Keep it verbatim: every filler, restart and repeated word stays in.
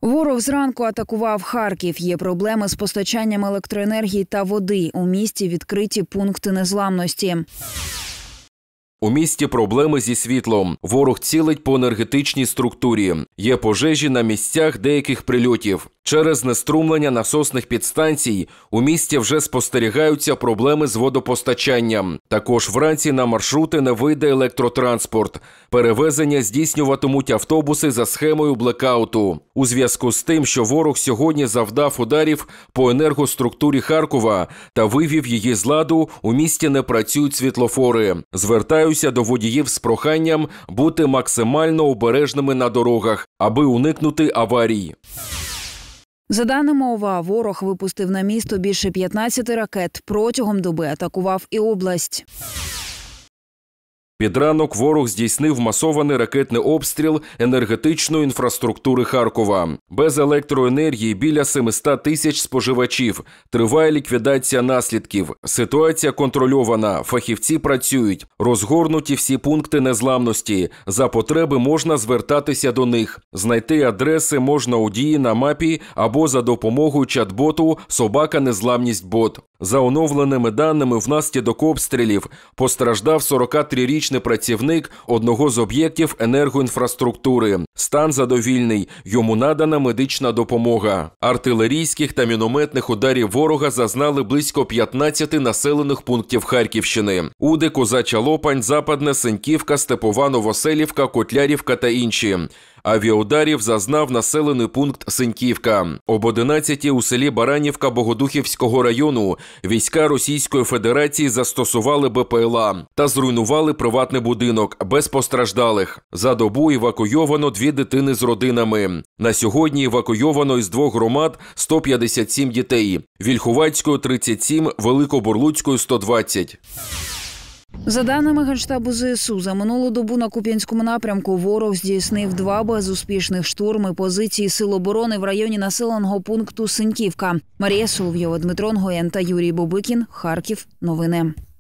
Ворог зранку атакував Харків. Є проблеми з постачанням електроенергії та води. У місті відкриті пункти незламності. У місті проблеми зі світлом. Ворог цілить по енергетичній структурі. Є пожежі на місцях деяких прильотів. Через знеструмлення насосних підстанцій у місті вже спостерігаються проблеми з водопостачанням. Також вранці на маршрути не вийде електротранспорт. Перевезення здійснюватимуть автобуси за схемою блекауту. У зв'язку з тим, що ворог сьогодні завдав ударів по енергоструктурі Харкова та вивів її з ладу, у місті не працюють світлофори. Звертаюся до водіїв з проханням бути максимально обережними на дорогах, аби уникнути аварій. За даними ОВА, ворог випустив на місто більше п'ятнадцяти ракет. Протягом доби атакував і область. Під ранок ворог здійснив масований ракетний обстріл енергетичної інфраструктури Харкова. Без електроенергії біля семисот тисяч споживачів. Триває ліквідація наслідків. Ситуація контрольована. Фахівці працюють. Розгорнуті всі пункти незламності. За потреби можна звертатися до них. Знайти адреси можна у Дії на мапі або за допомогою чат-боту «Собака Незламність бот». За оновленими даними, внаслідок обстрілів постраждав сорокатрирічний працівник одного з об'єктів енергоінфраструктури. Стан задовільний, йому надана медична допомога. Артилерійських та мінометних ударів ворога зазнали близько п'ятнадцяти населених пунктів Харківщини. Уди, Козача Лопань, Западне, Синьківка, Степова, Новоселівка, Котлярівка та інші. Авіаударів зазнав населений пункт Синьківка. Об одинадцятій у селі Баранівка Богодухівського району війська Російської Федерації застосували Бе Пе Ел А та зруйнували приватний будинок без постраждалих. За добу евакуйовано дві дитини з родинами. На сьогодні евакуйовано із двох громад сто п'ятдесят сім дітей. Вільхувацької – тридцять сім, Великобурлуцької – сто двадцять. За даними Генштабу Зе Ес У, за минулу добу на Куп'янському напрямку ворог здійснив два безуспішних штурми позиції Сил оборони в районі населеного пункту Синьківка. Марія Соловйова, Дмитро Нгоєн та Юрій Бобикін. Харків. Новини.